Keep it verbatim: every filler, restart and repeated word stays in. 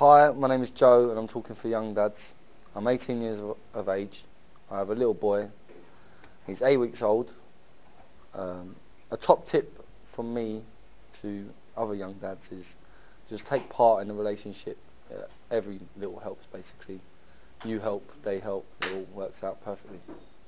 Hi, my name is Joe and I'm talking for young dads. I'm eighteen years of, of age. I have a little boy. He's eight weeks old. Um, a top tip from me to other young dads is just take part in the relationship. Uh, every little helps basically. You help, they help, it all works out perfectly.